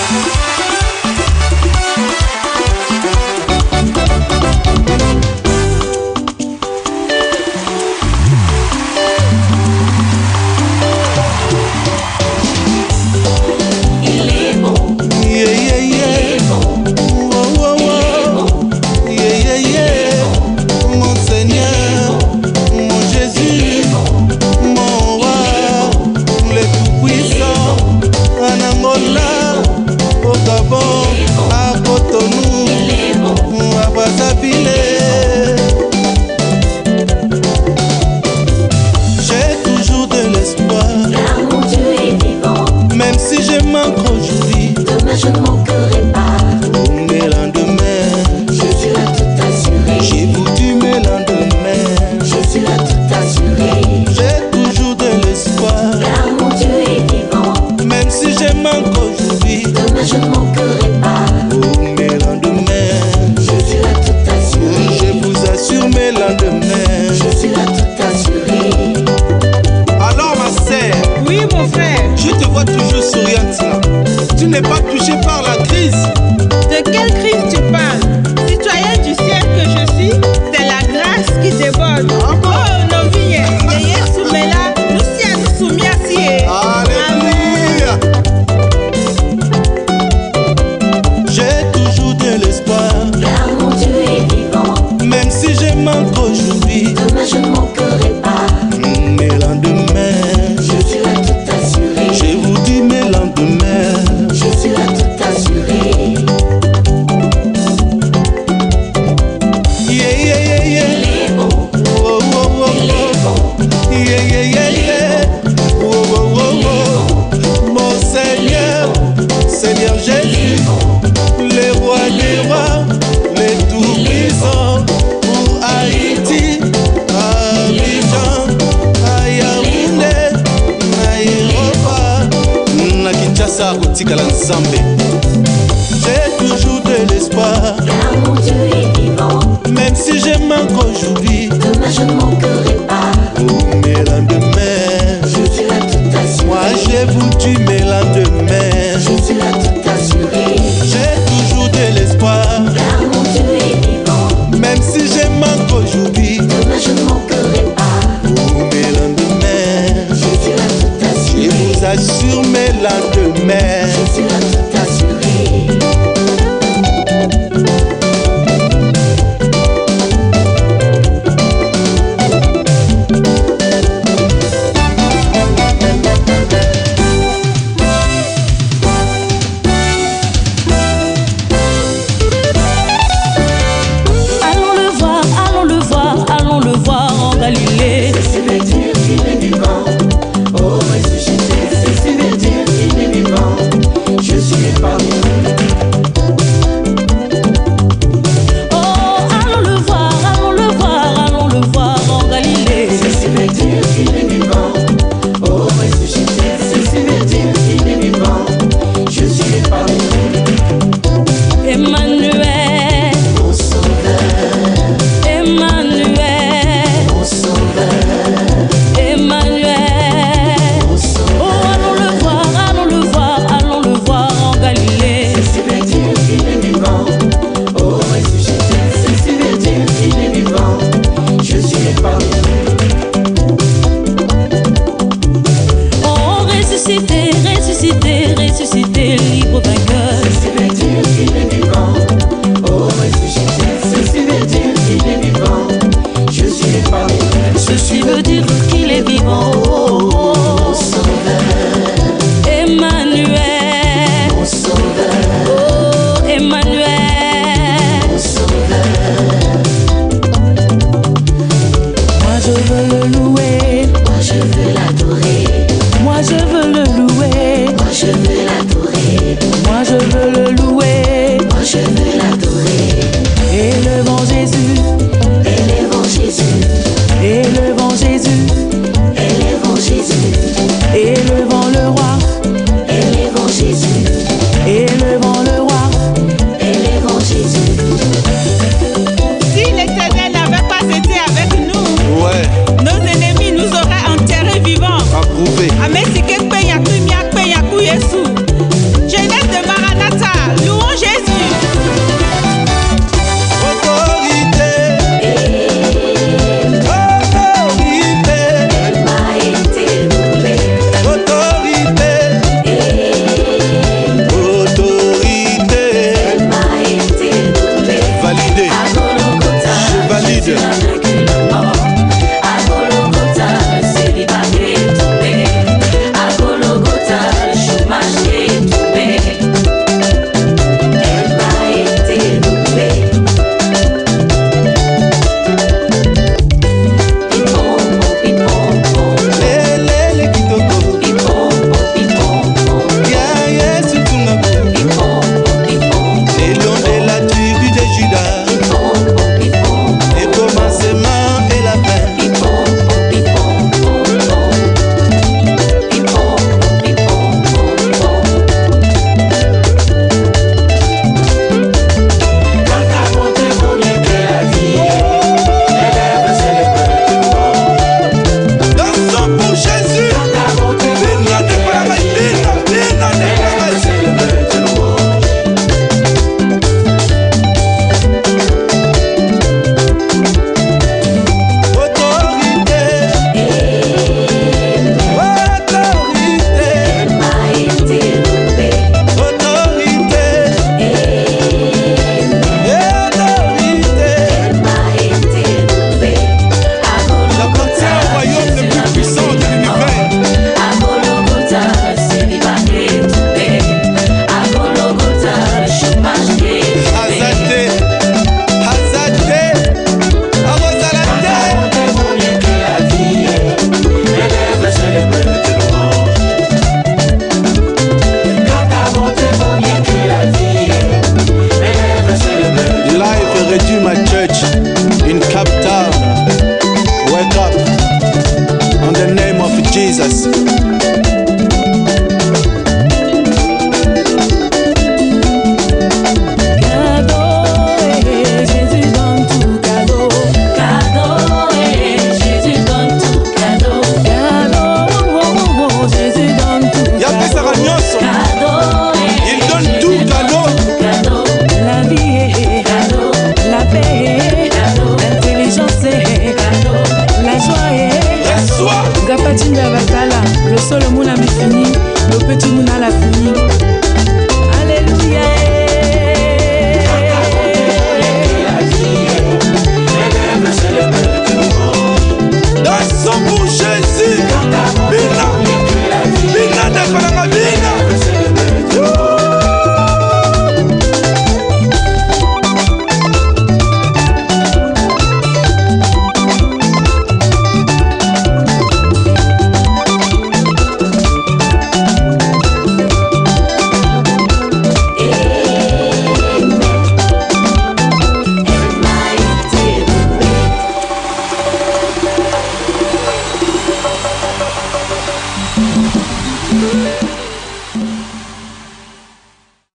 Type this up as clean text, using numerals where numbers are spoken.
Je ne manquerai pas. Pour mes lendemains, Je suis là tout assuré. j'ai voulu mes lendemains. Je suis là tout assuré. J'ai toujours de l'espoir. Car mon Dieu est vivant. Même si je manque aujourd'hui, Demain je ne manquerai pas. pour mes lendemains, Je suis là tout assuré. je vous assure mes lendemains. Je suis là tout assuré. Alors ma sœur, Oui, mon frère. je te vois toujours souriante là. Tu n'es pas touché par la crise. De quelle crise tu parles? Citoyen du ciel que je suis, c'est la grâce qui déborde. Oh, non, viens. Yeye soumela, nous sommes soumis à cier. Alléluia. J'ai toujours de l'espoir. Car mon Dieu est vivant. Même si je manque aujourd'hui, Demain je ne manquerai pas. mes lendemains, Je suis là tout assuré. je vous dis mes lendemains. Je suis là tout assuré. Yeah, yeah, yeah, yeah. Il est bon. Oh, oh, oh, Il est bon. oh. Yeah, yeah, yeah, yeah. Oh, oh, oh, oh. Mon Seigneur, Seigneur Jésus, le roi des rois, les tout-puissants, pour Haïti, Abidjan, à Yaoundé, Naïrobi, na Kinshasa, kotikala Nzambe. J'ai toujours de l'espoir, Car mon Dieu est vivant. même si je manque aujourd'hui, Demain je ne manquerai pas. pour mes lendemains. Je suis là tout assuré. Moi j'ai voulu mes lendemains. Je suis là tout assuré. J'ai toujours de l'espoir, Car mon Dieu est vivant. même si je manque aujourd'hui, Demain je ne manquerai pas. pour mes lendemains. Je suis là tout Je assuré. vous assure mes lendemains. Je suis là tout assuré.